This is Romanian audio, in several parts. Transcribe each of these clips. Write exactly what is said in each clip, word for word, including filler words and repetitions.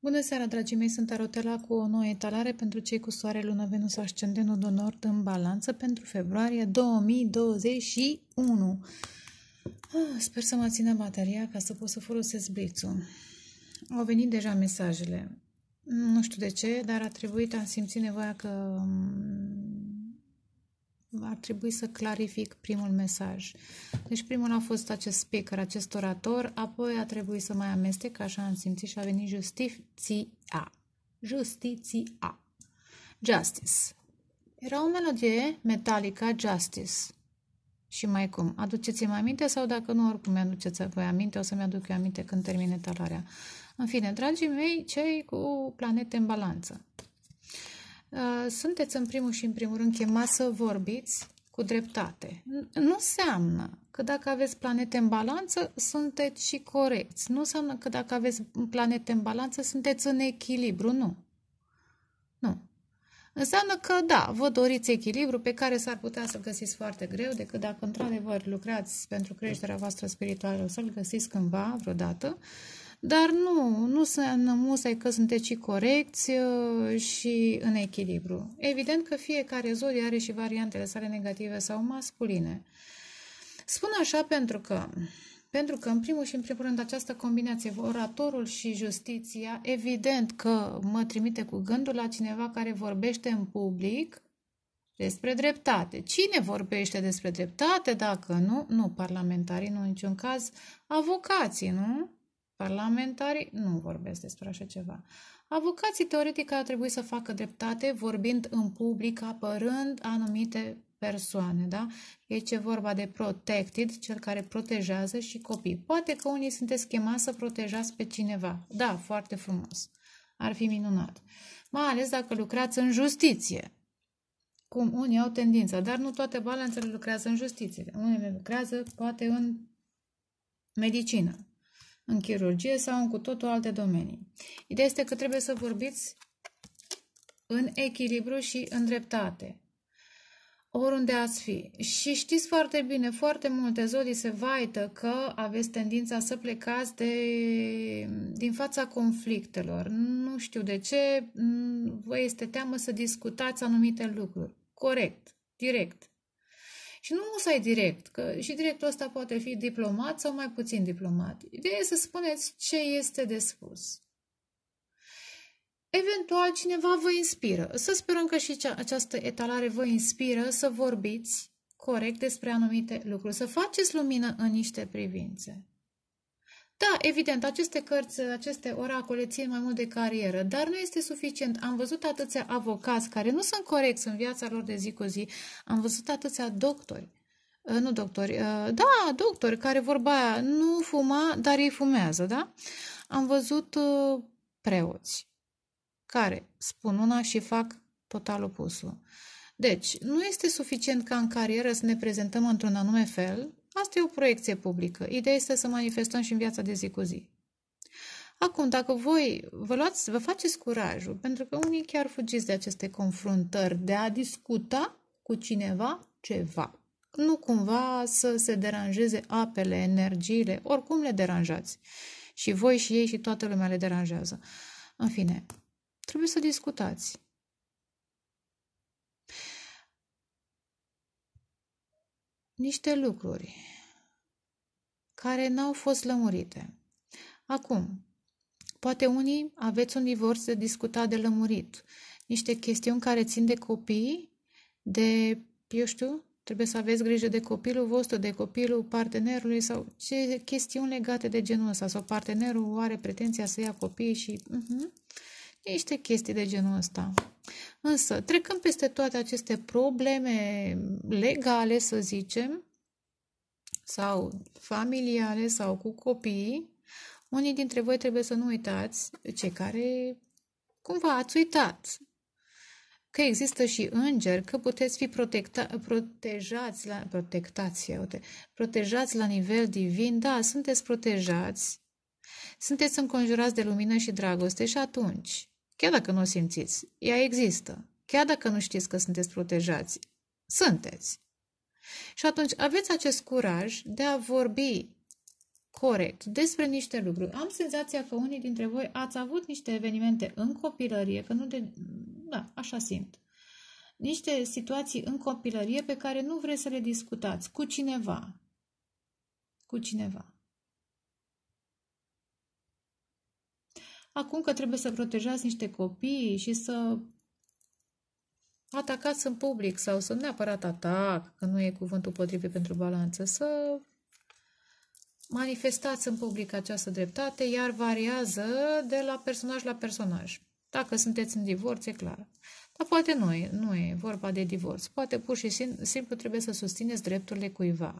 Bună seara, dragii mei, sunt Arotela cu o nouă etalare pentru cei cu soare, lună, Venus, ascendentul de nord în balanță pentru februarie două mii douăzeci și unu. Ah, sper să mă țină bateria ca să pot să folosesc blitzul. Au venit deja mesajele. Nu știu de ce, dar a trebuit, am simțit nevoia că ar trebui să clarific primul mesaj. Deci primul a fost acest speaker, acest orator, apoi a trebuit să mai amestec, așa am simțit, și a venit justiția. Justiția. Justice. Era o melodie metalică, Justice. Și mai cum? Aduceți-mi aminte sau dacă nu, oricum mi-aduceți voi aminte, o să-mi aduc eu aminte când termin etalarea. În fine, dragii mei, cei cu planete în balanță. Sunteți în primul și în primul rând chemați să vorbiți cu dreptate. Nu înseamnă că dacă aveți planete în balanță, sunteți și corecți. Nu înseamnă că dacă aveți planete în balanță, sunteți în echilibru. Nu. Nu. Înseamnă că, da, vă doriți echilibru pe care s-ar putea să-l găsiți foarte greu, decât dacă într-adevăr lucrați pentru creșterea voastră spirituală, o să-l găsiți cândva, vreodată. Dar nu, nu înseamnă musai că sunteți și corecți și în echilibru. Evident că fiecare zodie are și variantele sale negative sau masculine. Spun așa pentru că, pentru că în primul și în primul rând această combinație, oratorul și justiția, evident că mă trimite cu gândul la cineva care vorbește în public despre dreptate. Cine vorbește despre dreptate dacă nu? Nu parlamentarii, nu în niciun caz, avocații, nu? Parlamentarii nu vorbesc despre așa ceva. Avocații teoretic ar trebui să facă dreptate vorbind în public, apărând anumite persoane, da? Aici e vorba de protected, cel care protejează, și copii. Poate că unii sunteți chemați să protejați pe cineva. Da, foarte frumos. Ar fi minunat. Mai ales dacă lucrați în justiție. Cum unii au tendința, dar nu toate balanțele lucrează în justiție. Unele lucrează poate în medicină, în chirurgie sau în cu totul alte domenii. Ideea este că trebuie să vorbiți în echilibru și în dreptate, oriunde ați fi. Și știți foarte bine, foarte multe zodii se vaită că aveți tendința să plecați de, din fața conflictelor. Nu știu de ce, vă este teamă să discutați anumite lucruri. Corect, direct. Și nu musai direct, că și directul ăsta poate fi diplomat sau mai puțin diplomat. Ideea e să spuneți ce este de spus. Eventual cineva vă inspiră. Să sperăm că și această etalare vă inspiră să vorbiți corect despre anumite lucruri, să faceți lumină în niște privințe. Da, evident, aceste cărți, aceste oracole țin mai mult de carieră, dar nu este suficient. Am văzut atâția avocați care nu sunt corecți în viața lor de zi cu zi. Am văzut atâția doctori, nu doctori, da, doctori care vorba aia, nu fuma, dar ei fumează, da? Am văzut preoți care spun una și fac total opusul. Deci, nu este suficient ca în carieră să ne prezentăm într-un anume fel. Asta e o proiecție publică. Ideea este să manifestăm și în viața de zi cu zi. Acum, dacă voi vă, luați, vă faceți curajul, pentru că unii chiar fugiți de aceste confruntări, de a discuta cu cineva ceva. Nu cumva să se deranjeze apele, energiile, oricum le deranjați. Și voi și ei și toată lumea le deranjează. În fine, trebuie să discutați. Niște lucruri care n-au fost lămurite. Acum, poate unii aveți un divorț de discutat, de lămurit. Niște chestiuni care țin de copii, de, eu știu, trebuie să aveți grijă de copilul vostru, de copilul partenerului sau ce chestiuni legate de genul ăsta. Sau partenerul are pretenția să ia copii și uh-huh, niște chestii de genul ăsta. Însă, trecând peste toate aceste probleme legale, să zicem, sau familiale sau cu copiii, unii dintre voi trebuie să nu uitați, cei care cumva ați uitat, că există și îngeri, că puteți fi protecta, protejați, la, protectați, uite, protejați la nivel divin. Da, sunteți protejați, sunteți înconjurați de lumină și dragoste și atunci, chiar dacă nu o simțiți, ea există. Chiar dacă nu știți că sunteți protejați, sunteți. Și atunci aveți acest curaj de a vorbi corect despre niște lucruri. Am senzația că unii dintre voi ați avut niște evenimente în copilărie, că nu de... Da, așa simt. Niște situații în copilărie pe care nu vreți să le discutați cu cineva. Cu cineva. Acum că trebuie să protejați niște copii și să atacați în public sau să nu neapărat atac, că nu e cuvântul potrivit pentru balanță, să manifestați în public această dreptate, iar variază de la personaj la personaj. Dacă sunteți în divorț, e clar. Dar poate nu e, nu e vorba de divorț. Poate pur și simplu trebuie să susțineți drepturile cuiva.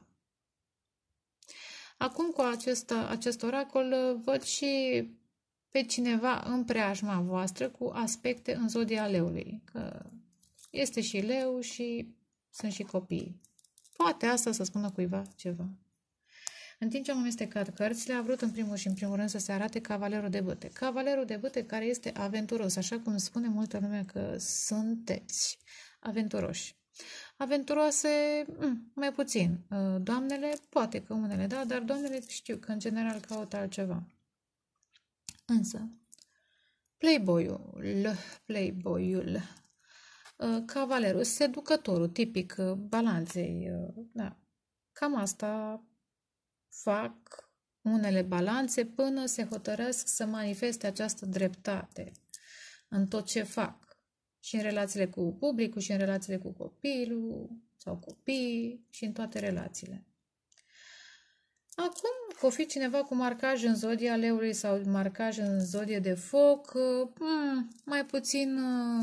Acum cu acest, acest oracol văd și pe cineva în preajma voastră cu aspecte în zodia leului. Că este și leu și sunt și copii. Poate asta să spună cuiva ceva. În timp ce am amestecat cărțile, a vrut în primul și în primul rând să se arate cavalerul de bâte. Cavalerul de bâte care este aventuros, așa cum spune multă lume că sunteți aventuroși. Aventuroase, mai puțin. Doamnele, poate că unele, da, dar doamnele știu că în general caută altceva. Însă, playboy-ul, playboy-ul, cavalerul, seducătorul, tipic balanței, da, cam asta fac unele balanțe până se hotărăsc să manifeste această dreptate în tot ce fac. Și în relațiile cu publicul, și în relațiile cu copilul sau copii, și în toate relațiile. Acum, că o fi cineva cu marcaj în zodia leului sau marcaj în zodie de foc, mai puțin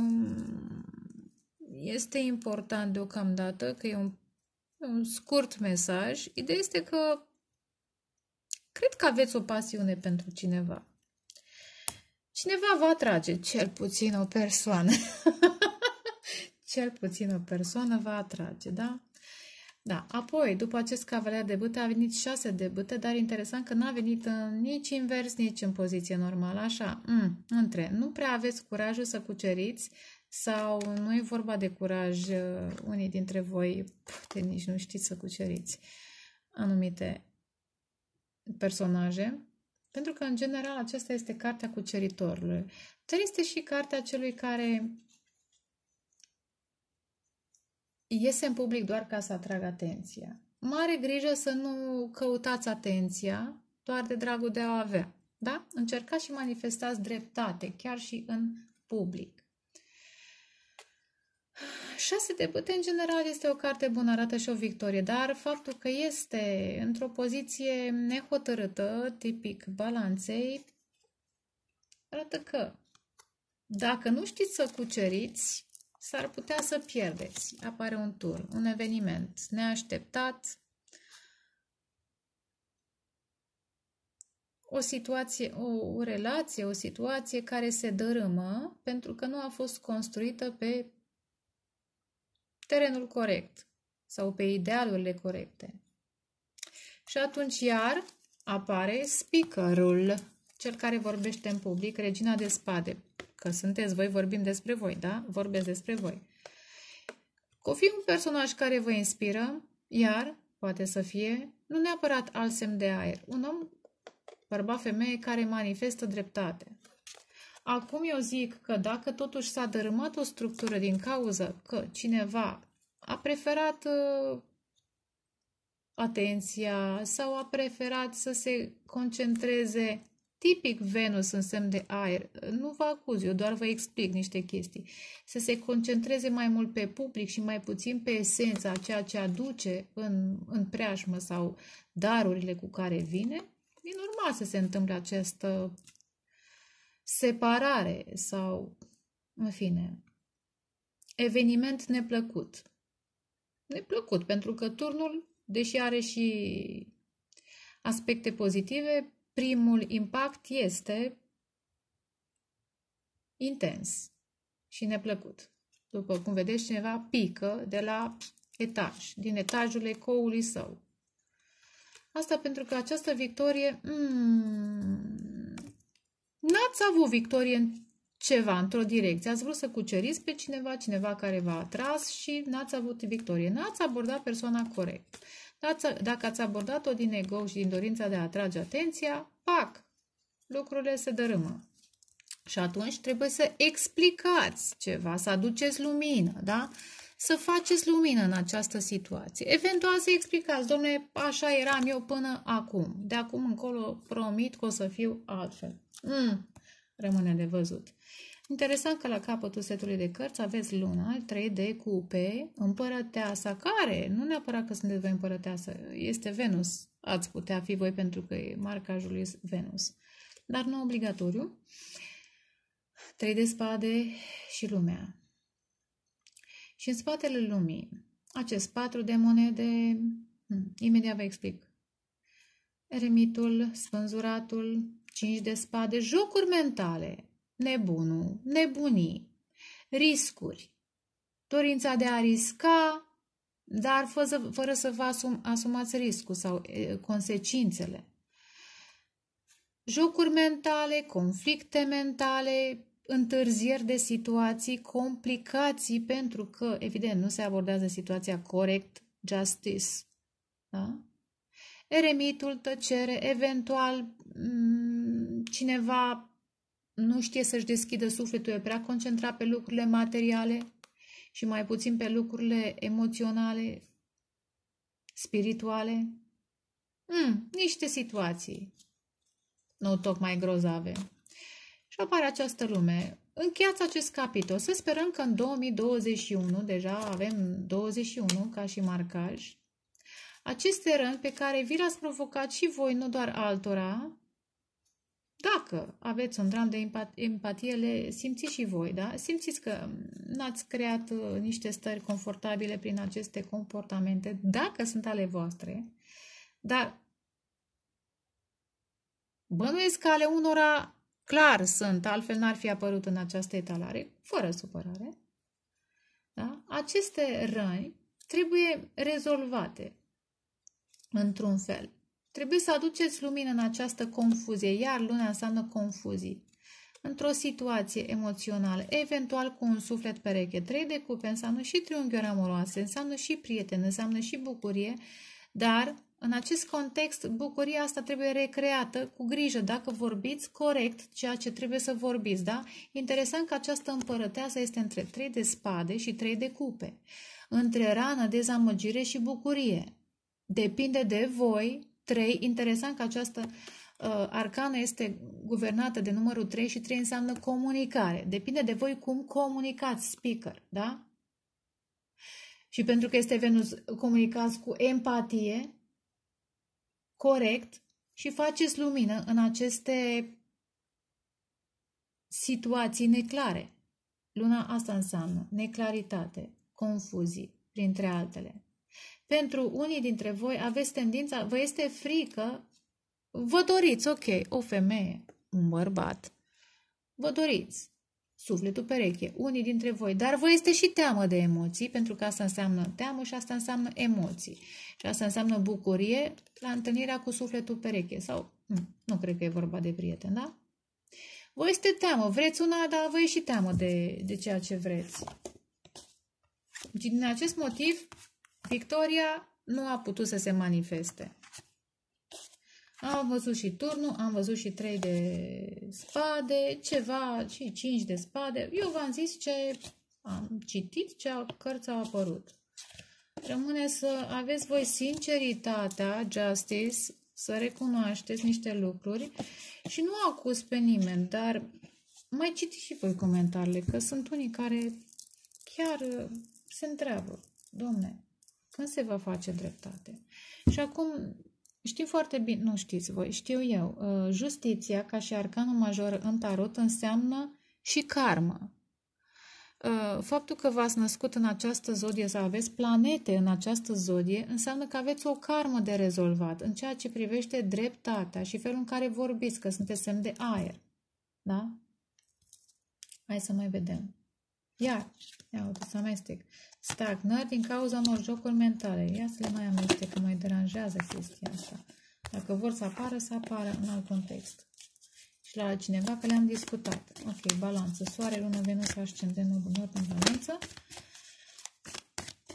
este important deocamdată, că e un, un scurt mesaj. Ideea este că cred că aveți o pasiune pentru cineva. Cineva va atrage, cel puțin o persoană. Cel puțin o persoană va atrage, da? Da, apoi, după acest cavaler de bâte, a venit șase de bâte, dar interesant că n-a venit în, nici invers, nici în poziție normală, așa, mm, între. Nu prea aveți curajul să cuceriți sau nu e vorba de curaj, unii dintre voi, poate nici nu știți să cuceriți anumite personaje, pentru că, în general, aceasta este cartea cuceritorului. Dar este și cartea celui care iese în public doar ca să atragă atenția. Mare grijă să nu căutați atenția doar de dragul de a avea. Da? Încercați și manifestați dreptate, chiar și în public. Șase de bâte, în general, este o carte bună, arată și o victorie, dar faptul că este într-o poziție nehotărâtă, tipic balanței, arată că dacă nu știți să cuceriți, s-ar putea să pierdeți. Apare un turn, un eveniment neașteptat, o situație, o, o relație, o situație care se dărâmă pentru că nu a fost construită pe terenul corect sau pe idealurile corecte. Și atunci iar apare speakerul, cel care vorbește în public, regina de spade. Că sunteți voi, vorbim despre voi, da? Vorbesc despre voi. O fi un personaj care vă inspiră, iar poate să fie, nu neapărat alt semn de aer, un om, bărbat, femeie, care manifestă dreptate. Acum eu zic că dacă totuși s-a dărâmat o structură din cauză că cineva a preferat uh, atenția sau a preferat să se concentreze, tipic Venus în semn de aer, nu vă acuz, eu doar vă explic niște chestii, să se concentreze mai mult pe public și mai puțin pe esența, ceea ce aduce în, în preajmă sau darurile cu care vine, e normal să se întâmple această separare sau, în fine, eveniment neplăcut. Neplăcut, pentru că turnul, deși are și aspecte pozitive, primul impact este intens și neplăcut. După cum vedeți, cineva pică de la etaj, din etajul ecoului său. Asta pentru că această victorie... Mm, n-ați avut victorie în ceva, într-o direcție. Ați vrut să cuceriți pe cineva, cineva care v-a atras și n-ați avut victorie. N-ați abordat persoana corect. Dacă ați abordat-o din ego și din dorința de a atrage atenția, pac, lucrurile se dărâmă. Și atunci trebuie să explicați ceva, să aduceți lumină, da? Să faceți lumină în această situație. Eventual să explicați, dom'le, așa eram eu până acum. De acum încolo promit că o să fiu altfel. Mm, rămâne de văzut. Interesant că la capătul setului de cărți aveți luna, trei de cupe, împărăteasa, care nu neapărat că sunteți voi împărăteasă, este Venus. Ați putea fi voi pentru că e marcajul lui Venus. Dar nu obligatoriu. Trei de spade și lumea. Și în spatele lumii, acest patru de monede, imediat vă explic. Eremitul, spânzuratul, cinci de spade, jocuri mentale, nebunul, nebunii, riscuri, dorința de a risca, dar fără, fără să vă asum, asumați riscul sau e, consecințele. Jocuri mentale, conflicte mentale, întârzieri de situații, complicații, pentru că, evident, nu se abordează situația corect, justice. Da? Eremitul, tăcere, eventual cineva nu știe să-și deschidă sufletul, e prea concentrat pe lucrurile materiale și mai puțin pe lucrurile emoționale, spirituale. Mm, niște situații nu tocmai grozave. Și apare această lume. Încheiați acest capitol. Să sperăm că în două mii douăzeci și unu, deja avem douăzeci și unu ca și marcaj, aceste răni pe care vi le-ați provocat și voi, nu doar altora, dacă aveți un dram de empatie, le simțiți și voi, da? Simțiți că n-ați creat niște stări confortabile prin aceste comportamente, dacă sunt ale voastre, dar bănuiesc că ale unora clar sunt, altfel n-ar fi apărut în această etalare, fără supărare. Da? Aceste răni trebuie rezolvate într-un fel. Trebuie să aduceți lumină în această confuzie, iar luna înseamnă confuzii. Într-o situație emoțională, eventual cu un suflet pereche. Trei de cupe înseamnă și triunghiuri amoroase, înseamnă și prieten, înseamnă și bucurie, dar în acest context, bucuria asta trebuie recreată cu grijă, dacă vorbiți corect ceea ce trebuie să vorbiți, da? Interesant că această împărăteasă este între trei de spade și trei de cupe, între rană, dezamăgire și bucurie. Depinde de voi, trei, interesant că această uh, arcană este guvernată de numărul trei și trei înseamnă comunicare. Depinde de voi cum comunicați, speaker, da? Și pentru că este Venus, comunicați cu empatie, corect și faceți lumină în aceste situații neclare. Luna asta înseamnă neclaritate, confuzii, printre altele. Pentru unii dintre voi aveți tendința, vă este frică, vă doriți, ok, o femeie, un bărbat, vă doriți sufletul pereche, unii dintre voi, dar vă este și teamă de emoții, pentru că asta înseamnă teamă și asta înseamnă emoții. Și asta înseamnă bucurie la întâlnirea cu sufletul pereche. Sau, nu cred că e vorba de prieten, da? Vă este teamă, vreți una, dar vă e și teamă de, de ceea ce vreți. Din acest motiv, Victoria nu a putut să se manifeste. Am văzut și turnul, am văzut și trei de spade, ceva, și cinci de spade. Eu v-am zis ce am citit, ce cărți au apărut. Rămâne să aveți voi sinceritatea, justice, să recunoașteți niște lucruri și nu acuz pe nimeni, dar mai citiți și voi comentariile, că sunt unii care chiar se întreabă, domne, când se va face dreptate? Și acum știm foarte bine, nu știți voi, știu eu, justiția ca și arcanul major în tarot înseamnă și karmă. Faptul că v-ați născut în această zodie sau aveți planete în această zodie înseamnă că aveți o karmă de rezolvat în ceea ce privește dreptatea și felul în care vorbiți, că sunteți semn de aer. Da? Hai să mai vedem. Iar, ia uite, să amestec. Stagnări din cauza unor jocuri mentale. Ia să le mai amestec, că mai deranjează chestia asta. Dacă vor să apară, să apară în alt context. Și la altcineva, că le-am discutat. Ok, balanță. Soare, lună, Venus, ascendent, nord în balanță.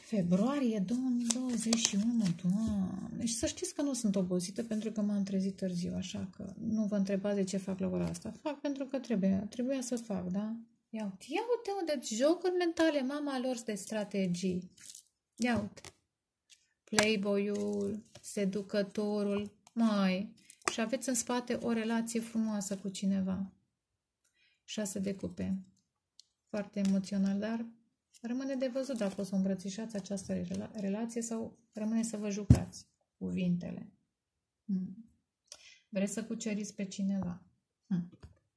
Februarie două mii douăzeci și unu, Doamne. Și să știți că nu sunt obosită pentru că m-am trezit târziu, așa că nu vă întrebați de ce fac la ora asta. Fac pentru că trebuie, trebuia să fac, da? Ia uite, ia uite unde jocuri mentale, mama lor de strategii. Ia uite. Playboy-ul, seducătorul, mai. Și aveți în spate o relație frumoasă cu cineva. Șase de cupe. Foarte emoțional, dar rămâne de văzut dacă o să îmbrățișați această rela relație sau rămâne să vă jucați cuvintele. Hmm. Vreți să cuceriți pe cineva. Hmm.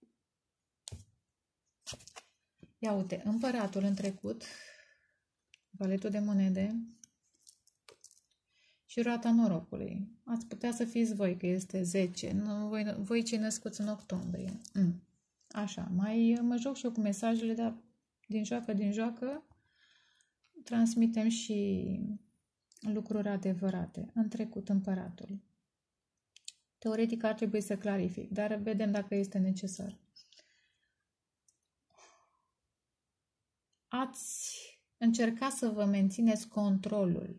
Ia uite, împăratul în trecut, valetul de monede și roata norocului. Ați putea să fiți voi, că este zece. Nu, voi, voi cei născuți în octombrie. Hmm. Așa, mai mă joc și eu cu mesajele, dar din joacă, din joacă, transmitem și lucruri adevărate. În trecut, împăratul. Teoretic ar trebui să clarific, dar vedem dacă este necesar. Ați încercat să vă mențineți controlul.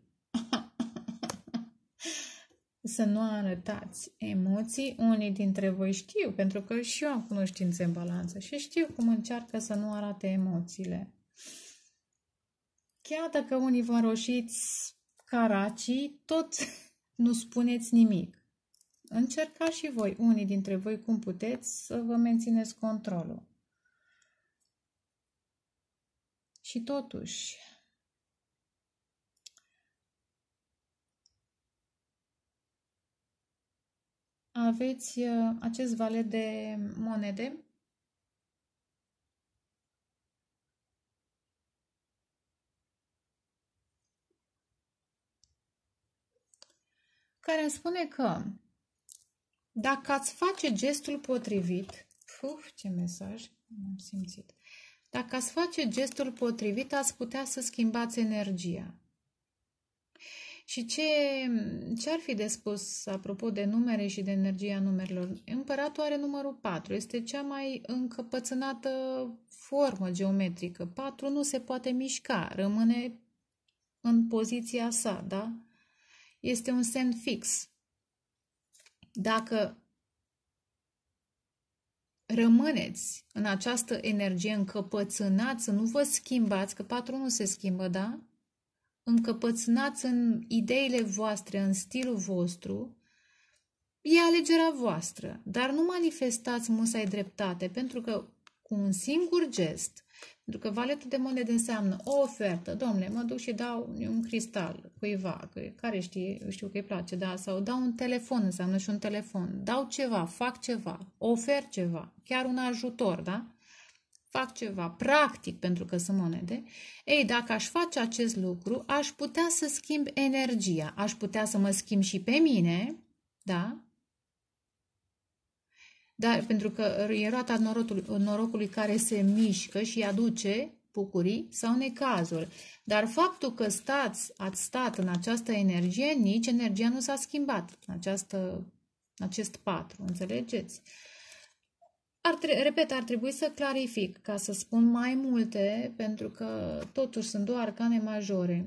Să nu arătați emoții. Unii dintre voi știu, pentru că și eu am cunoștințe în balanță și știu cum încearcă să nu arate emoțiile. Chiar dacă unii vă înroșiți caracii, tot nu spuneți nimic. Încercați și voi, unii dintre voi, cum puteți să vă mențineți controlul. Și totuși, aveți acest valet de monede care îmi spune că dacă ați face gestul potrivit, uf, ce mesaj, am simțit. Dacă ați face gestul potrivit, ați putea să schimbați energia. Și ce, ce ar fi de spus apropo de numere și de energia numerelor? Împăratul are numărul patru. Este cea mai încăpățânată formă geometrică. patru nu se poate mișca, rămâne în poziția sa, da? Este un semn fix. Dacă rămâneți în această energie încăpățânați, să nu vă schimbați, că patru nu se schimbă, da? Încăpățânați în ideile voastre, în stilul vostru, e alegerea voastră, dar nu manifestați musai dreptate, pentru că cu un singur gest, pentru că valetul de monede înseamnă o ofertă, domnule, mă duc și dau un cristal cuiva, care știe, știu că îi place, da, sau dau un telefon, înseamnă și un telefon, dau ceva, fac ceva, ofer ceva, chiar un ajutor, da? Fac ceva practic pentru că sunt monede, ei, dacă aș face acest lucru, aș putea să schimb energia, aș putea să mă schimb și pe mine, da? Dar pentru că e roata norocului, norocului care se mișcă și aduce bucurii sau necazuri. Dar faptul că stați, ați stat în această energie, nici energia nu s-a schimbat, în această, acest patru, înțelegeți? Ar repet, ar trebui să clarific ca să spun mai multe, pentru că totuși sunt două arcane majore.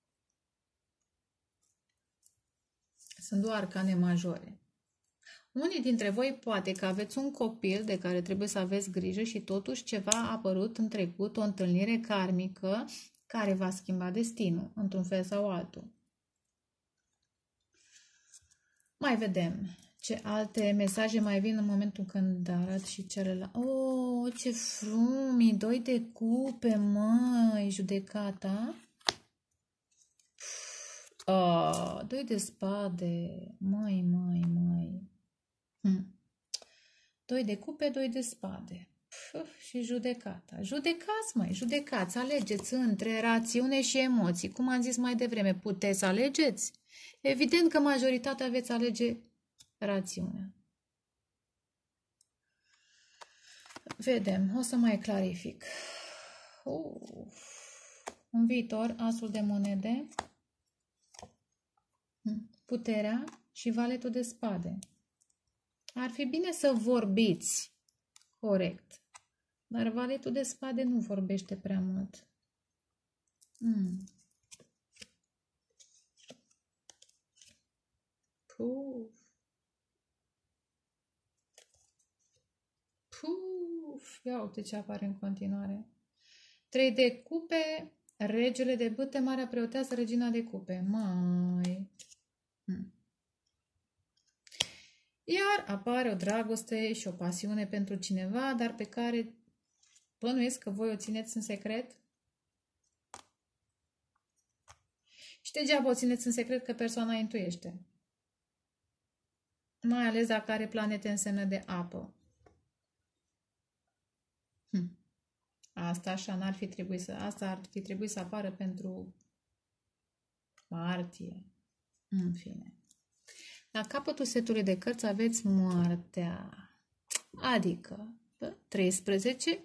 Sunt două arcane majore. Unii dintre voi poate că aveți un copil de care trebuie să aveți grijă și totuși ceva a apărut în trecut, o întâlnire karmică care va schimba destinul, într-un fel sau altul. Mai vedem ce alte mesaje mai vin în momentul când arăt și celălalt. Oh, ce frumii! Doi de cupe, măi, judecata. Oh, doi de spade. Măi, măi, măi. Hm. Doi de cupe, doi de spade. Puf, și judecata. Judecați, măi, judecați. Alegeți între rațiune și emoții. Cum am zis mai devreme, puteți alegeți? Evident că majoritatea veți alege rațiunea. Vedem, o să mai clarific. Uf. În viitor, asul de monede, puterea și valetul de spade. Ar fi bine să vorbiți corect, dar valetul de spade nu vorbește prea mult. Hmm. Puf. Puf. Ia uite ce apare în continuare. Trei de cupe, regele de bâte, marea preoteasă, regina de cupe. Mai. Hmm. Iar apare o dragoste și o pasiune pentru cineva, dar pe care bănuiesc că voi o țineți în secret. Și degeaba o țineți în secret că persoana intuiește. Mai ales dacă are planete în semnă de apă. Hm. Asta așa n-ar fi trebuit să... Asta ar fi trebuit să apară pentru martie. În fine. La capătul setului de cărți aveți moartea. Adică treisprezece.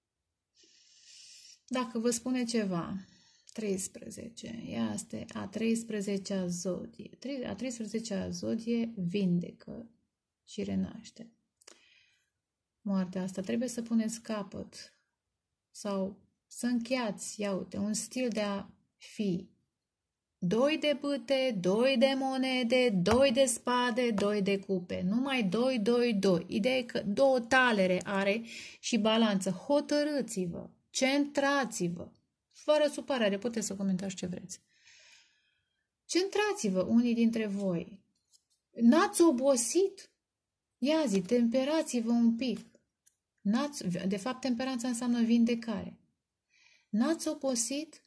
Dacă vă spune ceva... treisprezece. Ea este a treisprezecea zodie. A treisprezecea zodie vindecă și renaște. Moartea asta trebuie să puneți capăt sau să încheiați, ia uite, un stil de a fi. Doi de bâte, doi de monede, doi de spade, doi de cupe. Numai doi, doi, doi. Ideea e că două talere are și balanță. Hotărâți-vă, centrați-vă. Fără supărare, puteți să comentați ce vreți. Centrați-vă unii dintre voi. N-ați obosit? Ia zi, temperați-vă un pic. N-ați, de fapt, temperanța înseamnă vindecare. N-ați obosit?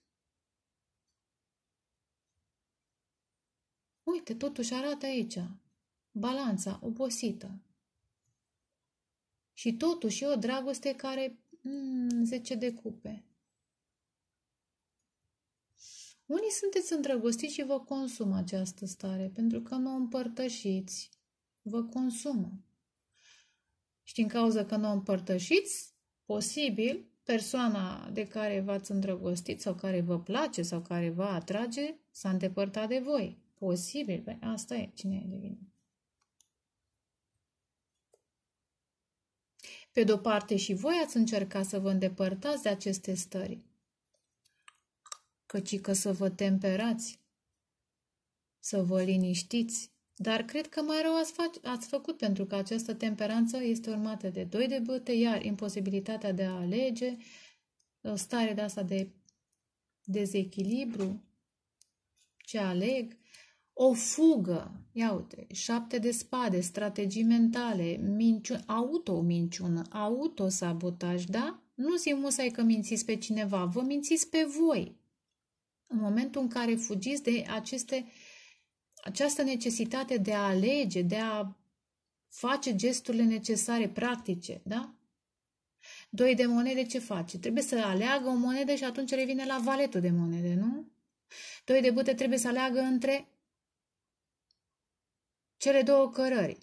Uite, totuși arată aici. Balanța, obosită. Și totuși e o dragoste care... Mm, zece de cupe. Unii sunteți îndrăgostiți și vă consumă această stare, pentru că nu o împărtășiți. Vă consumă. Și din cauza că nu o împărtășiți, posibil, persoana de care v-ați îndrăgostit sau care vă place sau care vă atrage s-a îndepărtat de voi. Posibil. Bă, asta e. Cine e de vină? Pe de-o parte și voi ați încercat să vă îndepărtați de aceste stări. Căci că să vă temperați, să vă liniștiți, dar cred că mai rău ați, ați făcut, pentru că această temperanță este urmată de doi de bâte, iar imposibilitatea de a alege, o stare de asta de dezechilibru, ce aleg, o fugă, ia uite, șapte de spade, strategii mentale, minciun, auto-minciună, autosabotaj, da? Nu zi musai că mințiți pe cineva, vă mințiți pe voi. În momentul în care fugiți de aceste, această necesitate de a alege, de a face gesturile necesare, practice, da? Doi de monede ce face? Trebuie să aleagă o monedă și atunci revine la valetul de monede, nu? Doi de bâte trebuie să aleagă între cele două cărări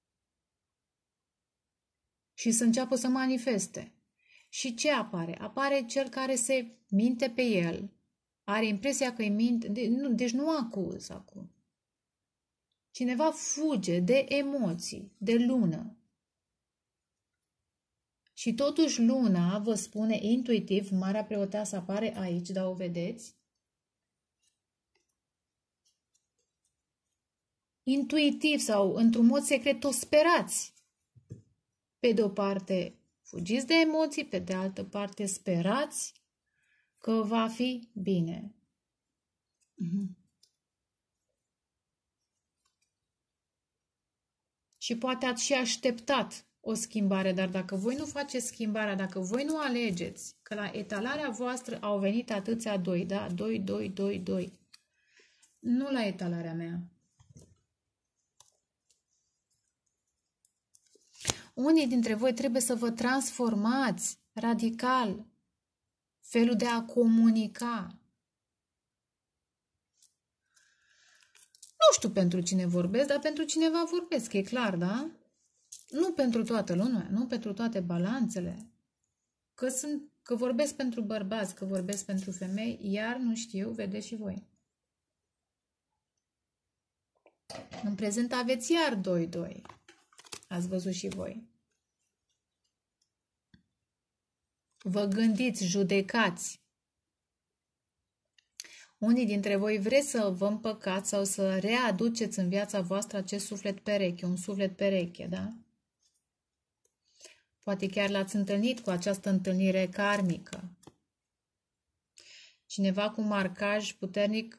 și să înceapă să manifeste. Și ce apare? Apare cel care se minte pe el, are impresia că îi minte, de, nu, deci nu acuz acum. Cineva fuge de emoții, de lună. Și totuși luna vă spune intuitiv, Marea Preoteasă apare aici, dar o vedeți? Intuitiv sau într-un mod secret o sperați. Pe de o parte fugiți de emoții, pe de altă parte sperați că va fi bine. Mhm. Și poate ați și așteptat o schimbare, dar dacă voi nu faceți schimbarea, dacă voi nu alegeți, că la etalarea voastră au venit atâția doi, da? doi, doi, doi, doi. Nu la etalarea mea. Unii dintre voi trebuie să vă transformați radical felul de a comunica. Nu știu pentru cine vorbesc, dar pentru cineva vorbesc, e clar, da? Nu pentru toată lumea, nu pentru toate balanțele. Că, sunt, că vorbesc pentru bărbați, că vorbesc pentru femei, iar nu știu, vedeți și voi. În prezent aveți iar doi doi. Ați văzut și voi. Vă gândiți, judecați. Unii dintre voi vreți să vă împăcați sau să readuceți în viața voastră acest suflet pereche, un suflet pereche, da? Poate chiar l-ați întâlnit cu această întâlnire karmică. Cineva cu marcaj puternic.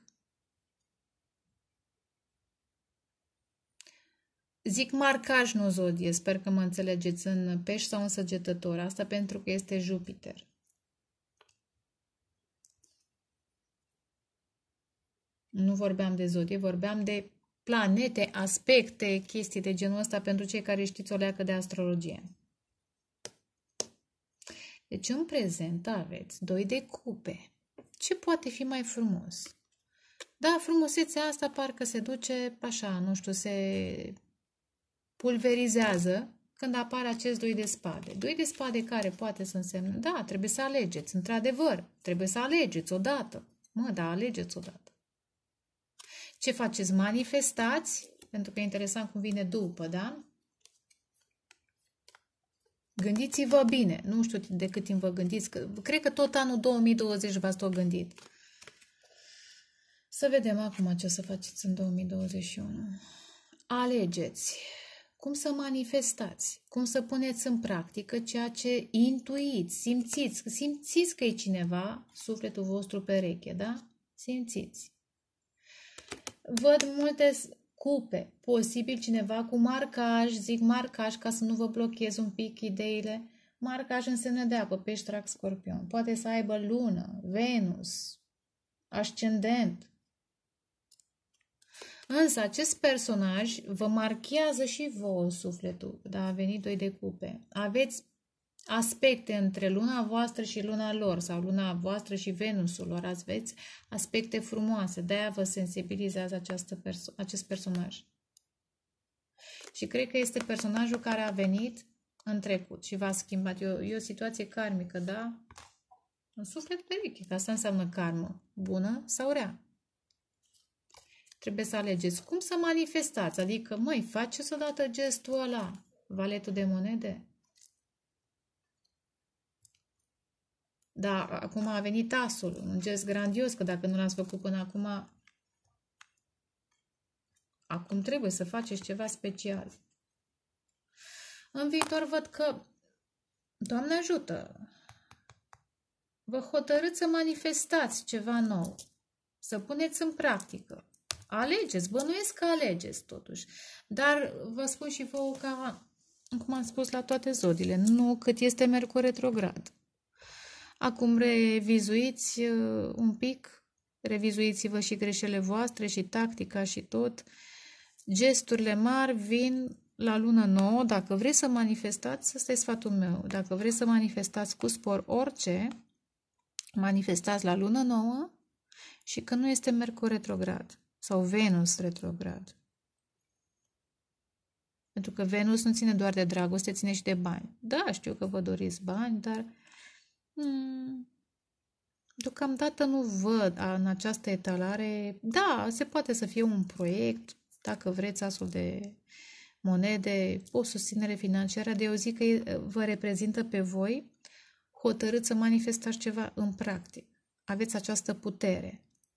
Zic marcaj, nu zodie, sper că mă înțelegeți, în pești sau în săgetător. Asta pentru că este Jupiter. Nu vorbeam de zodie, vorbeam de planete, aspecte, chestii de genul ăsta pentru cei care știți o leacă de astrologie. Deci în prezent aveți doi de cupe. Ce poate fi mai frumos? Da, frumusețea asta parcă se duce așa, nu știu, se pulverizează când apare acest doi de spade. Doi de spade care poate să însemne, da, trebuie să alegeți, într-adevăr, trebuie să alegeți odată. Mă, da, alegeți odată. Ce faceți? Manifestați, pentru că e interesant cum vine după, da? Gândiți-vă bine. Nu știu de cât timp vă gândiți. Că, cred că tot anul două mii douăzeci v-ați tot gândit. Să vedem acum ce o să faceți în două mii douăzeci și unu. Alegeți. Cum să manifestați? Cum să puneți în practică ceea ce intuiți, simțiți. Simțiți că e cineva, sufletul vostru pereche, da? Simțiți. Văd multe cupe, posibil cineva cu marcaj, zic marcaj ca să nu vă blochez un pic ideile. Marcaj înseamnă de apă, pești, rac, scorpion. Poate să aibă lună, Venus, ascendent. Însă acest personaj vă marchează și vouă sufletul, da, a venit doi de cupe. Aveți aspecte între luna voastră și luna lor sau luna voastră și Venusul lor, aveți aspecte frumoase, de-aia vă sensibilizează această perso acest personaj. Și cred că este personajul care a venit în trecut și v-a schimbat. E o, e o situație karmică, da? Un suflet pereche, că asta înseamnă karmă, bună sau rea. Trebuie să alegeți cum să manifestați, adică, măi, faceți odată gestul ăla, valetul de monede. Da, acum a venit asul, un gest grandios, că dacă nu l-ați făcut până acum, acum trebuie să faceți ceva special. În viitor văd că, Doamne ajută, vă hotărâți să manifestați ceva nou, să puneți în practică. Alegeți, bănuiesc că alegeți totuși, dar vă spun și vouă ca, cum am spus la toate zodiile, nu cât este Mercur retrograd. Acum revizuiți un pic, revizuiți-vă și greșelile voastre și tactica și tot. Gesturile mari vin la lună nouă. Dacă vreți să manifestați, ăsta e sfatul meu. Dacă vreți să manifestați cu spor orice, manifestați la lună nouă și că nu este Mercur retrograd sau Venus retrograd. Pentru că Venus nu ține doar de dragoste, ține și de bani. Da, știu că vă doriți bani, dar Hmm. deocamdată nu văd în această etalare. Da, se poate să fie un proiect, dacă vreți asul de monede, o susținere financiară, de eu zic că vă reprezintă pe voi, hotărâți să manifestați ceva în practic. Aveți această putere.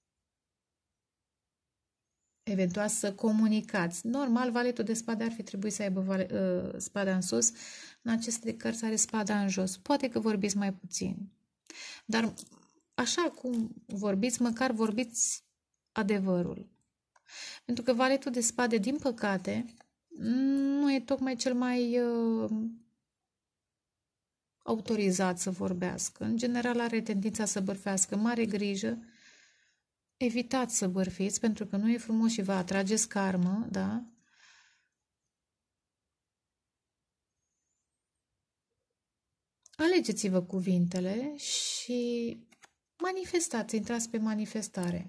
Eventual să comunicați. Normal, valetul de spade ar fi trebuit să aibă vale, uh, spada în sus. În aceste cărți are spada în jos. Poate că vorbiți mai puțin. Dar așa cum vorbiți, măcar vorbiți adevărul. Pentru că valetul de spade, din păcate, nu e tocmai cel mai uh, autorizat să vorbească. În general are tendința să bârfească. Mare grijă. Evitați să bârfiți, pentru că nu e frumos și vă atrageți karmă, da? Alegeți-vă cuvintele și manifestați, intrați pe manifestare.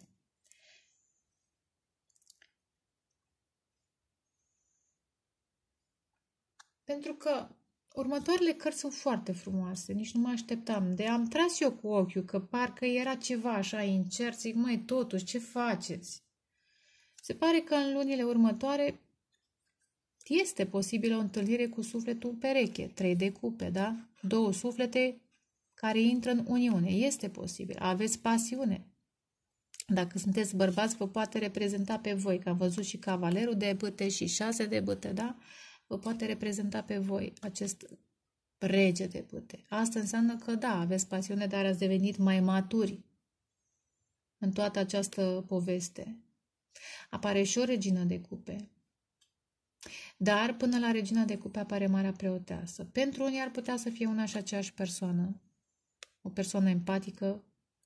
Pentru că următoarele cărți sunt foarte frumoase, nici nu mă așteptam. De am tras eu cu ochiul, că parcă era ceva așa incert, zic, măi, totuși, ce faceți? Se pare că în lunile următoare este posibilă o întâlnire cu sufletul pereche, trei de cupe, da? Două suflete care intră în uniune. Este posibil. Aveți pasiune. Dacă sunteți bărbați, vă poate reprezenta pe voi, că am văzut și cavalerul de bâte și șase de bâte, da? Vă poate reprezenta pe voi acest rege de bâte. Asta înseamnă că, da, aveți pasiune, dar ați devenit mai maturi în toată această poveste. Apare și o regină de cupe. Dar până la regina de cupe apare Marea Preoteasă. Pentru unii ar putea să fie una și aceeași persoană. O persoană empatică,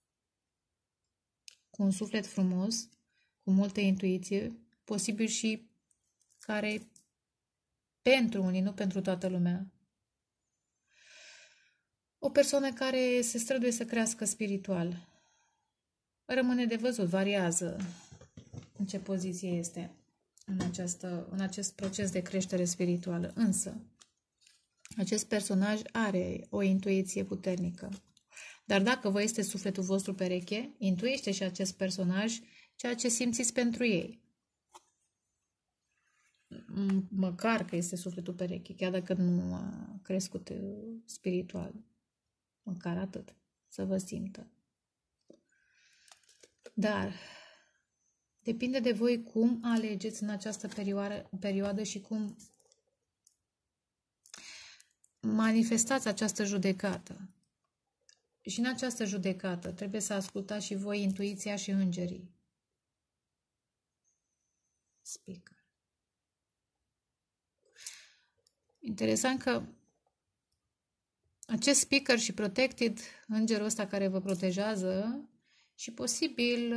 cu un suflet frumos, cu multă intuiție, posibil și care pentru unii, nu pentru toată lumea. O persoană care se străduie să crească spiritual. Rămâne de văzut, variază în ce poziție este în, această, în acest proces de creștere spirituală. Însă, acest personaj are o intuiție puternică. Dar dacă vă este sufletul vostru pereche, intuiește și acest personaj ceea ce simțiți pentru ei. Măcar că este sufletul pereche, chiar dacă nu a crescut spiritual. Măcar atât, să vă simtă. Dar depinde de voi cum alegeți în această perioadă, perioadă și cum manifestați această judecată. Și în această judecată trebuie să ascultați și voi intuiția și îngerii. Speaker. Interesant că acest speaker și protected, îngerul ăsta care vă protejează și posibil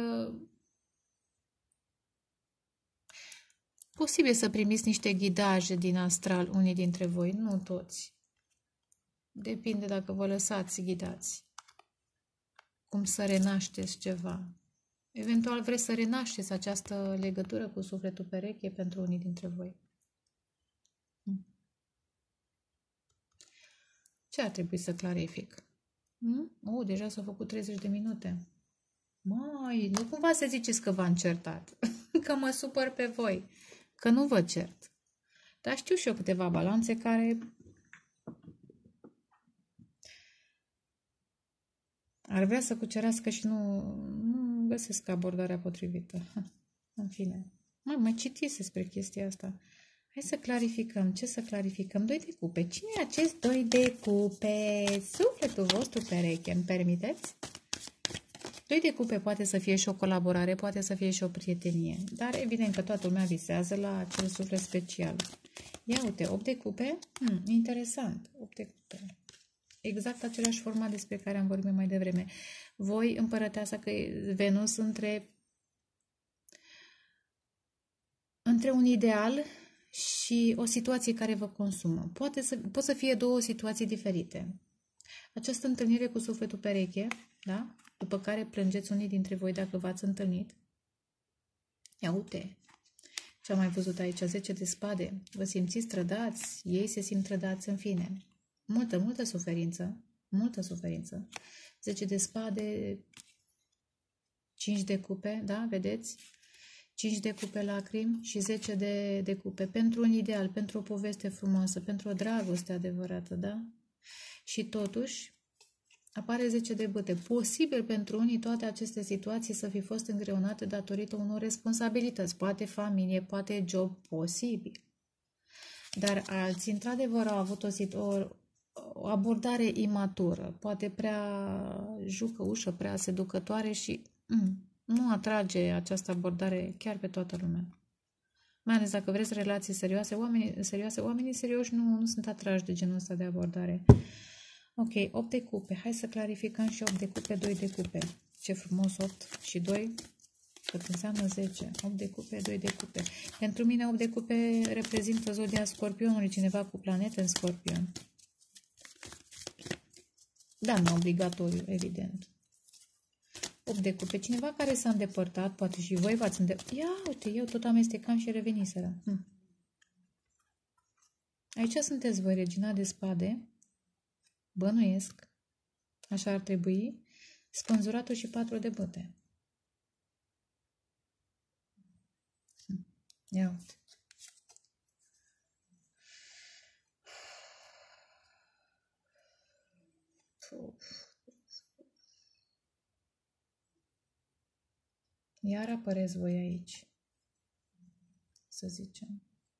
posibil să primiți niște ghidaje din astral, unii dintre voi, nu toți. Depinde dacă vă lăsați ghidați. Cum să renașteți ceva. Eventual vreți să renașteți această legătură cu sufletul pereche pentru unii dintre voi. Ce ar trebui să clarific? Hmm? Oh, deja s-au făcut treizeci de minute. Mai, nu cumva să ziceți că v-am certat. Că mă supăr pe voi. Că nu vă cert. Dar știu și eu câteva balanțe care ar vrea să cucerească și nu, nu găsesc abordarea potrivită. În fine. Mai, mai citiți despre chestia asta. Hai să clarificăm. Ce să clarificăm? Doi de cupe. Cine e acest doi de cupe? Sufletul vostru pereche. Îmi permiteți? Doi de cupe poate să fie și o colaborare, poate să fie și o prietenie. Dar evident că toată lumea visează la acel suflet special. Ia uite, opt de cupe? Hmm, interesant. opt de cupe. Exact același format despre care am vorbit mai devreme. Voi, împărăteasa, că Venus între, între un ideal și o situație care vă consumă. Poate să, pot să fie două situații diferite. Această întâlnire cu sufletul pereche, da? După care plângeți unii dintre voi dacă v-ați întâlnit. Ia uite, ce am mai văzut aici, zece de spade. Vă simțiți trădați, ei se simt trădați, în fine. Multă, multă suferință, multă suferință. zece de spade, cinci de cupe, da, vedeți? cinci de cupe lacrimi și zece de, de cupe. Pentru un ideal, pentru o poveste frumoasă, pentru o dragoste adevărată, da? Și totuși apare zece de bâte. Posibil pentru unii toate aceste situații să fi fost îngreunate datorită unor responsabilități. Poate familie, poate job, posibil. Dar alții, într-adevăr, au avut o, o, o abordare imatură, poate prea jucăușă, prea seducătoare și mm, nu atrage această abordare chiar pe toată lumea. Mai ales dacă vreți relații serioase, oamenii serioase, oamenii serioși nu, nu sunt atrași de genul ăsta de abordare. Ok, opt de cupe. Hai să clarificăm și opt de cupe, doi de cupe. Ce frumos, opt și doi, cât înseamnă zece. opt de cupe, doi de cupe. Pentru mine opt de cupe reprezintă zodia Scorpionului, cineva cu planete în Scorpion. Da, nu obligatoriu, evident. opt de cupe. Cineva care s-a îndepărtat, poate și voi v-ați îndepărtat. Ia, uite, eu tot amestecam și reveniseră. Hm. Aici sunteți voi, regina de spade. Bănuiesc. Așa ar trebui. Spânzuratul și patru de bâte. Hm. Ia uite. Uf. Iar apăreți voi aici, să zicem.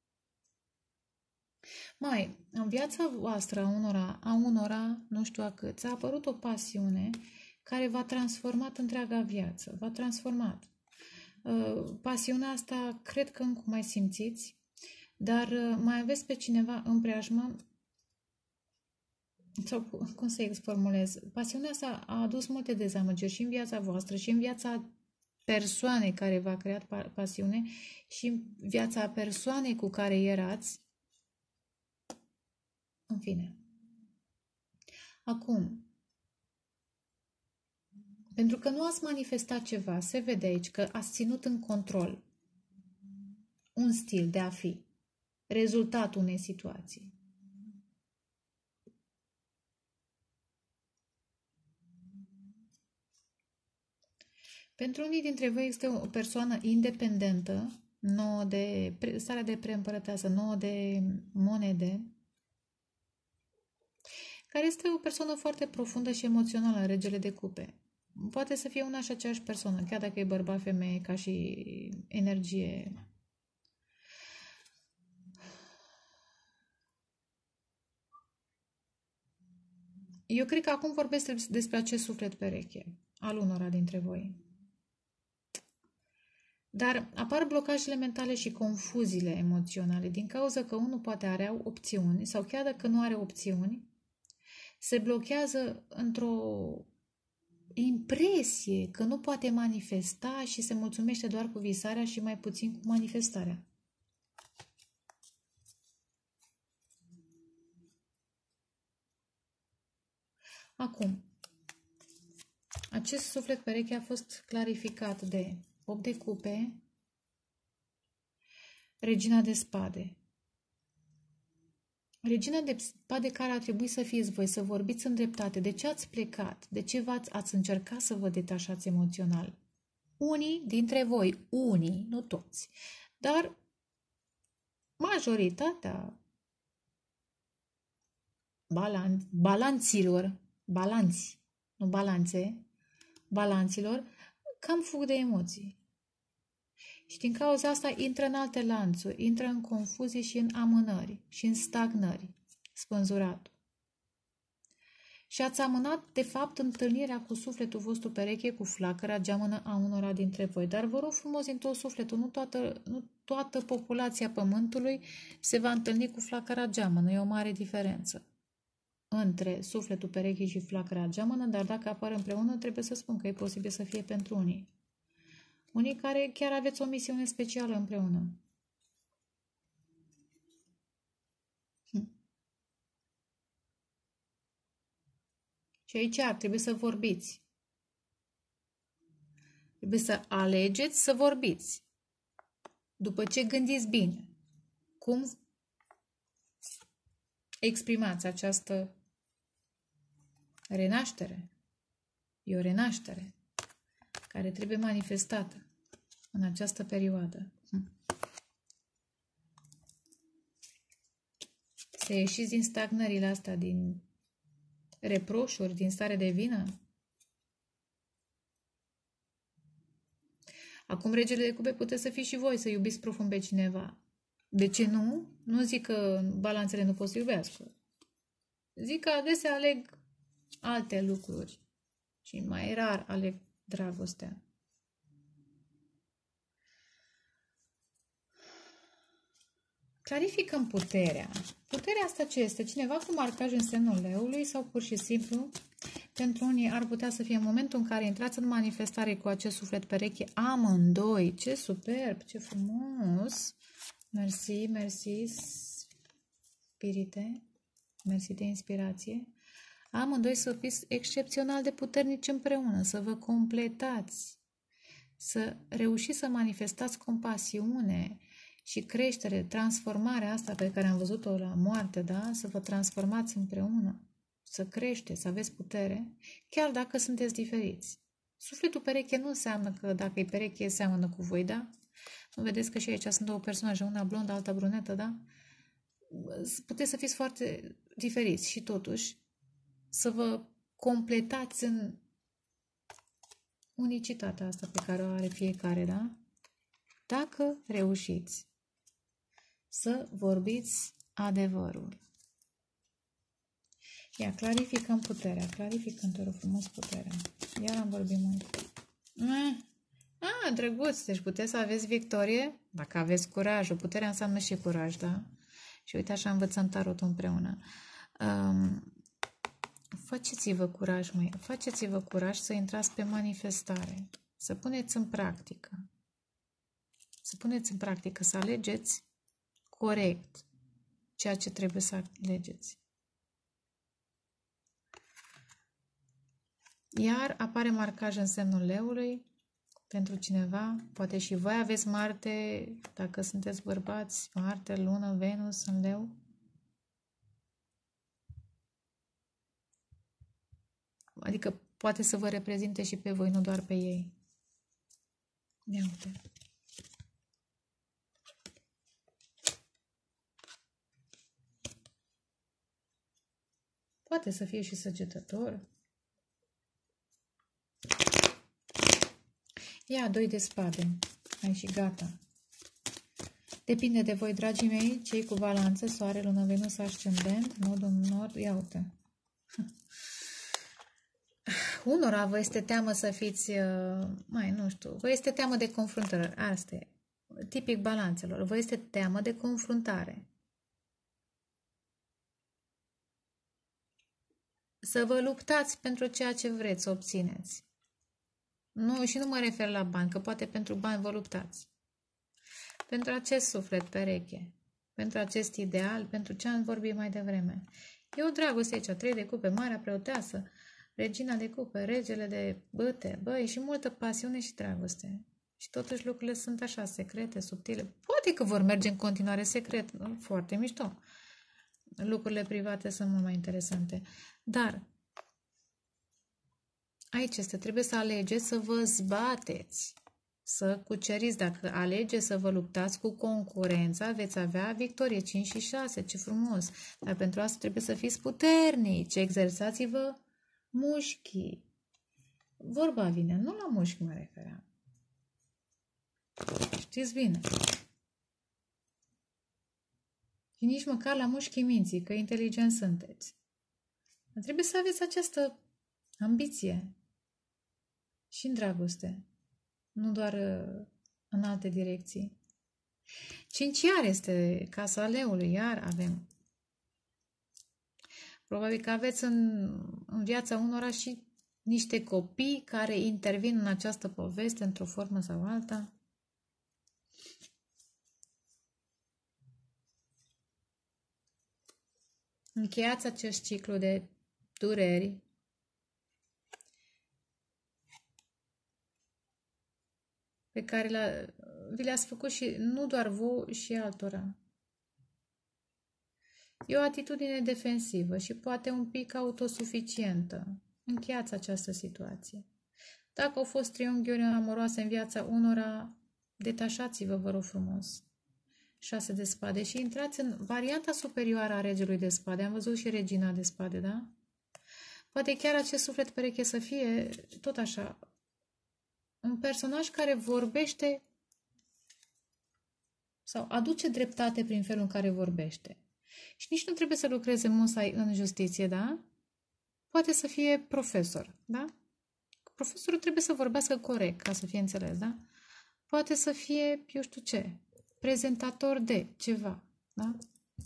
Mai, în viața voastră, a unora, a unora, nu știu a câți, a apărut o pasiune care v-a transformat întreaga viață. V-a transformat. Uh, pasiunea asta, cred că încă mai simțiți, dar uh, mai aveți pe cineva în preajmă, sau cum să formulez, pasiunea asta a adus multe dezamăgiri și în viața voastră și în viața persoanei care v-a creat pasiune și în viața persoanei cu care erați. În fine. Acum, pentru că nu ați manifestat ceva, se vede aici că ați ținut în control un stil de a fi, rezultatul unei situații. Pentru unii dintre voi este o persoană independentă, nouă de starea de preîmpărăteasă, nouă de monede, care este o persoană foarte profundă și emoțională, regele de cupe. Poate să fie una și aceeași persoană, chiar dacă e bărbat, femeie, ca și energie. Eu cred că acum vorbesc despre acest suflet pereche, al unora dintre voi. Dar apar blocajele mentale și confuziile emoționale din cauza că unul poate are opțiuni sau chiar dacă nu are opțiuni, se blochează într-o impresie că nu poate manifesta și se mulțumește doar cu visarea și mai puțin cu manifestarea. Acum, acest suflet pereche a fost clarificat de opt de cupe, regina de spade. Regina de spade care ar trebui să fiți voi, să vorbiți în dreptate. De ce ați plecat? De ce v-ați ați încercat să vă detașați emoțional? Unii dintre voi, unii, nu toți, dar majoritatea balan, balanților, balanți, nu balanțe, balanților, cam fug de emoții. Și din cauza asta intră în alte lanțuri, intră în confuzii și în amânări și în stagnări, spânzurat. Și ați amânat, de fapt, întâlnirea cu sufletul vostru pereche, cu flacăra geamănă a unora dintre voi. Dar vă rog frumos din tot sufletul, nu toată, nu toată populația Pământului se va întâlni cu flacăra geamănă. E o mare diferență între sufletul pereche și flacăra geamănă, dar dacă apar împreună, trebuie să spun că e posibil să fie pentru unii. Unii care chiar aveți o misiune specială împreună. Hm. Și aici ar trebui să vorbiți. Trebuie să alegeți să vorbiți. După ce gândiți bine, cum exprimați această renaștere. E o renaștere care trebuie manifestată în această perioadă. Să ieșiți din stagnările astea, din reproșuri, din stare de vină. Acum, regele de cupe, puteți să fiți și voi, să iubiți profund pe cineva. De ce nu? Nu zic că balanțele nu pot să iubească. Zic că adesea aleg alte lucruri și mai rar aleg dragostea. Clarificăm puterea. Puterea asta ce este? Cineva cu marcaj în semnul leului sau pur și simplu, pentru unii ar putea să fie în momentul în care intrați în manifestare cu acest suflet pereche, amândoi. Ce superb, ce frumos! Mersi, mersi, spirite, mersi de inspirație. Amândoi să fiți excepțional de puternici împreună, să vă completați, să reușiți să manifestați compasiune și creștere, transformarea asta pe care am văzut-o la moarte, da? Să vă transformați împreună, să creșteți, să aveți putere, chiar dacă sunteți diferiți. Sufletul pereche nu înseamnă că dacă e pereche, seamănă cu voi, da? Nu vedeți că și aici sunt două personaje, una blondă, alta brunetă, da? Puteți să fiți foarte diferiți și totuși să vă completați în unicitatea asta pe care o are fiecare, da? Dacă reușiți să vorbiți adevărul. Ia, clarificăm puterea. Clarificăm, te rog frumos, puterea. Iar am vorbit mult. Ah, ah, drăguț, deci puteți să aveți victorie dacă aveți curajul. Puterea înseamnă și curaj, da? Și uite, așa învățăm tarotul împreună. Um, faceți-vă curaj, măi. Faceți-vă curaj să intrați pe manifestare. Să puneți în practică. Să puneți în practică, să alegeți corect ceea ce trebuie să alegeți. Iar apare marcaj în semnul leului pentru cineva. Poate și voi aveți Marte, dacă sunteți bărbați, Marte, Lună, Venus în leu. Adică poate să vă reprezinte și pe voi, nu doar pe ei. Ia uite. Poate să fie și săgetător. Ia, doi de spade. Hai și gata. Depinde de voi, dragii mei, cei cu balanță, soare, lună, Venus, ascendent, nodul nord. Ia uite. Unora vă este teamă să fiți, mai nu știu, vă este teamă de confruntare. Asta e. Tipic balanțelor. Vă este teamă de confruntare. Să vă luptați pentru ceea ce vreți să obțineți. Nu, și nu mă refer la bani, că poate pentru bani vă luptați. Pentru acest suflet pereche, pentru acest ideal, pentru ce am vorbit mai devreme. E o dragoste aici, trei de cupe, marea preoteasă, regina de cupe, regele de bâte, băi, și multă pasiune și dragoste. Și totuși lucrurile sunt așa, secrete, subtile. Poate că vor merge în continuare secret, foarte mișto. Lucrurile private sunt mult mai interesante. Dar aici este, trebuie să alegeți să vă zbateți, să cuceriți. Dacă alegeți să vă luptați cu concurența, veți avea victorie cinci și șase, ce frumos. Dar pentru asta trebuie să fiți puternici, exersați-vă mușchii. Vorba vine, nu la mușchi mă refeream. Știți bine. Și nici măcar la mușchii minții, că inteligenți sunteți. Dar trebuie să aveți această ambiție și în dragoste, nu doar în alte direcții. Cinci iar este casa leului, iar avem. Probabil că aveți în, în viața unora și niște copii care intervin în această poveste într-o formă sau alta. Încheiați acest ciclu de dureri pe care le, vi le-ați făcut și nu doar voi, și altora. E o atitudine defensivă și poate un pic autosuficientă. Încheiați această situație. Dacă au fost triunghiuri amoroase în viața unora, detașați-vă, vă rog frumos. Șase de spade și intrați în varianta superioară a regelui de spade. Am văzut și regina de spade, da? Poate chiar acest suflet pereche să fie tot așa. Un personaj care vorbește sau aduce dreptate prin felul în care vorbește. Și nici nu trebuie să lucreze musai în justiție, da? Poate să fie profesor, da? Profesorul trebuie să vorbească corect, ca să fie înțeles, da? Poate să fie, eu știu ce, prezentator de ceva, da?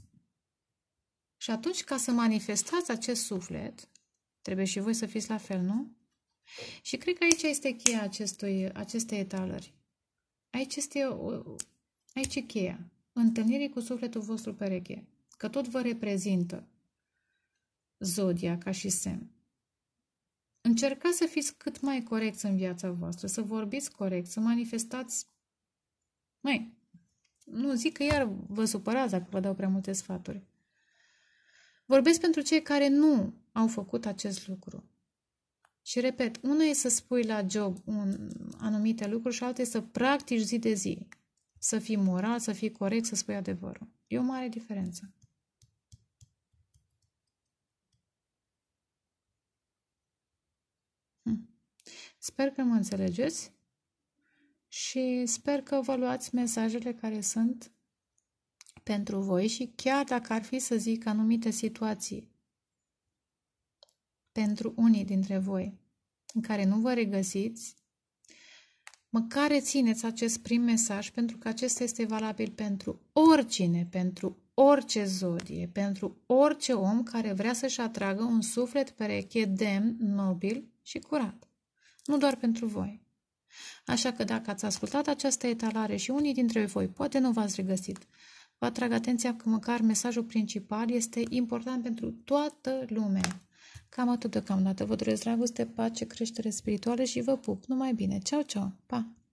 Și atunci, ca să manifestați acest suflet, trebuie și voi să fiți la fel, nu? Și cred că aici este cheia acestui, acestei etalări. Aici este o, aici e cheia. Întâlnirii cu sufletul vostru pereche. Că tot vă reprezintă zodia ca și semn. Încercați să fiți cât mai corecți în viața voastră, să vorbiți corect, să manifestați. Măi, nu zic că iar vă supărați dacă vă dau prea multe sfaturi. Vorbesc pentru cei care nu au făcut acest lucru. Și repet, una e să spui la job un, anumite lucruri și alta e să practici zi de zi. Să fii moral, să fii corect, să spui adevărul. E o mare diferență. Hm. Sper că mă înțelegeți și sper că vă luați mesajele care sunt pentru voi și chiar dacă ar fi să zic anumite situații pentru unii dintre voi în care nu vă regăsiți, măcar rețineți acest prim mesaj, pentru că acesta este valabil pentru oricine, pentru orice zodie, pentru orice om care vrea să-și atragă un suflet pereche, demn, nobil și curat. Nu doar pentru voi. Așa că dacă ați ascultat această etalare și unii dintre voi poate nu v-ați regăsit, vă atrag atenția că măcar mesajul principal este important pentru toată lumea. Cam atât deocamdată. Vă doresc dragoste, pace, creștere spirituală și vă pup. Numai bine. Ceau, ceau. Pa!